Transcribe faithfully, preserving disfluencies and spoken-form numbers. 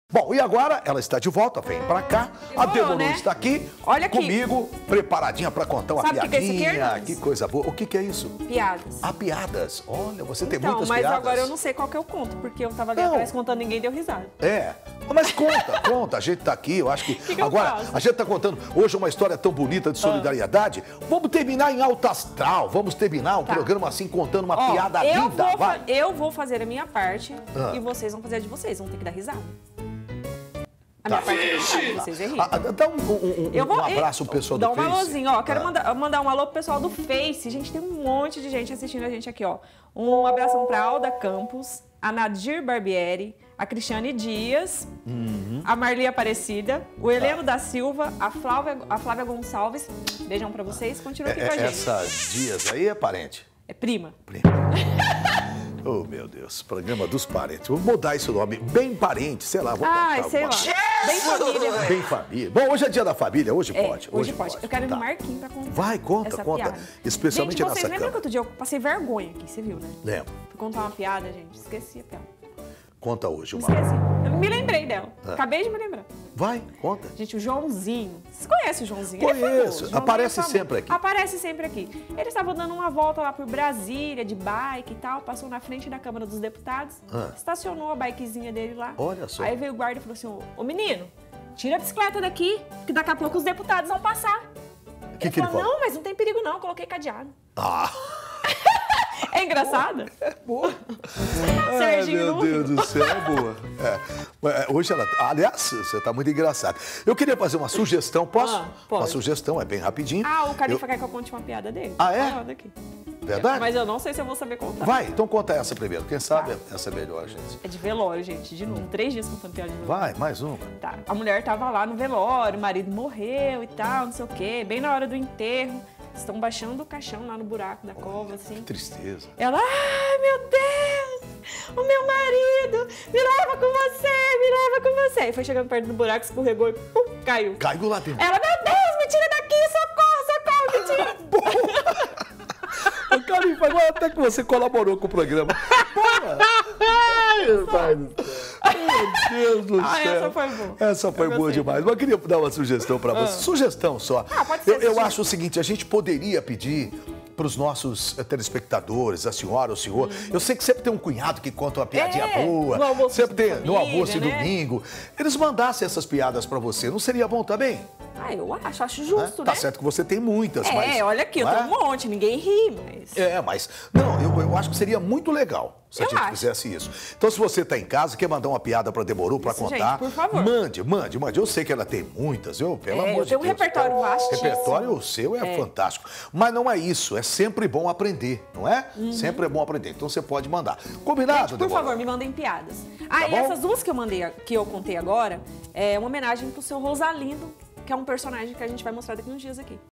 Bom, e agora ela está de volta, vem pra cá. A Demorou, né? Está aqui, olha aqui comigo, preparadinha pra contar uma Sabe piadinha. Que, que, é que coisa boa. O que, que é isso? Piadas. Ah, piadas. Olha, você tem então, muitas mas piadas. Mas agora eu não sei qual que eu conto, porque eu tava ali não. atrás contando, ninguém deu risada. É. Mas conta, conta. A gente tá aqui, eu acho que... que, que agora, a gente tá contando hoje uma história tão bonita de solidariedade. Ah. Vamos terminar em alto astral. Vamos terminar um tá. programa assim, contando uma Ó, piada eu linda. Vou vai. Eu vou fazer a minha parte ah. e vocês vão fazer a de vocês. Vão ter que dar risada. A tá. minha parte é risada, vocês é rir. Ah, dá um, um, um, eu vou, um abraço pro pessoal do Face. Dá um alôzinho, ó. Quero ah. mandar, mandar um alô pro pessoal do Face. Gente, tem um monte de gente assistindo a gente aqui, ó. Um abração pra Alda Campos, a Nadir Barbieri, a Cristiane Dias, uhum. a Marli Aparecida, o Heleno tá. da Silva, a Flávia, a Flávia Gonçalves. Beijão pra vocês, continua aqui é, com a gente. Essas Dias aí é parente? É prima. Prima. Oh, meu Deus, programa dos parentes. Vou mudar esse nome. Bem parente, sei lá. Vou Ai, sei lá. Bem família. Né? Bem família. Bom, hoje é dia da família, hoje é, pode. Hoje, hoje pode. pode. Eu quero ir tá. no Marquinhos pra contar. Vai, conta, essa conta. Piada. Especialmente gente, nessa vocês lembram cama. que outro dia eu passei vergonha aqui, você viu, né? Lembro. Fui contar uma piada, gente. Esqueci a piada. Conta hoje, uma. Esqueci. Eu me lembrei dela. Ah. Acabei de me lembrar. Vai, conta. Gente, o Joãozinho. Vocês conhecem o Joãozinho? Conheço. Ele é Aparece sempre aqui. Aparece sempre aqui. Ele estava dando uma volta lá por Brasília, de bike e tal. Passou na frente da Câmara dos Deputados. Ah. Estacionou a bikezinha dele lá. Olha só. Aí veio o guarda e falou assim, ô menino, tira a bicicleta daqui, que daqui a pouco os deputados vão passar. O que, ele que falou, ele falou? não, mas não tem perigo não, eu coloquei cadeado. Ah... É engraçado? É boa. Ai, meu Deus do céu, é boa. É. Hoje ela... Aliás, você está muito engraçado. Eu queria fazer uma sugestão, posso? Ah, pode. Uma sugestão, é bem rapidinho. Ah, o Califa eu... quer que eu conte uma piada dele. Ah, é? Ah, daqui. Verdade? Mas eu não sei se eu vou saber contar. Vai, então conta essa primeiro. Quem sabe tá. essa é melhor, gente. É de velório, gente. De novo. Três dias contando piada de velório. Vai, mais uma. Tá. A mulher tava lá no velório, o marido morreu e tal, não sei o quê. Bem na hora do enterro. Estão baixando o caixão lá no buraco da cova, assim. Que tristeza. Ela, ai, meu Deus, o meu marido, me leva com você, me leva com você. E foi chegando perto do buraco, escorregou e pum, caiu. Caiu lá dentro. Ela, meu Deus, me tira daqui, socorro, socorro, me tira. Ô, Califa, agora até que você colaborou com o programa. Ai, meu pai do céu. Meu Deus do ah, céu. Essa foi boa. Essa foi boa demais. Mas eu queria dar uma sugestão para você. Ah. Sugestão só. Ah, pode ser. Eu, eu acho o seguinte, a gente poderia pedir para os nossos telespectadores, a senhora, o senhor. Hum. Eu sei que sempre tem um cunhado que conta uma piadinha é, boa. No almoço sempre tem família, no almoço e né? domingo. Eles mandassem essas piadas para você. Não seria bom também? Ah, eu acho, acho justo, é? né? Tá certo que você tem muitas, é, mas... É, olha aqui, eu é? tenho um monte, ninguém ri, mas... É, mas... Não, eu, eu acho que seria muito legal se eu a gente acho. fizesse isso. Então, se você tá em casa, quer mandar uma piada pra Demorou, pra isso, contar... Gente, por favor. Mande, mande, mande. Eu sei que ela tem muitas, eu, pelo é, amor eu de tenho Deus. um repertório O vastíssimo. repertório o seu é, é fantástico. Mas não é isso, é sempre bom aprender, não é? Uhum. Sempre é bom aprender. Então, você pode mandar. Combinado, gente, por Demorou? favor, me mandem piadas. Ah, tá e bom? essas duas que eu mandei, que eu contei agora, é uma homenagem pro seu Rosalindo, que é um personagem que a gente vai mostrar daqui uns dias aqui.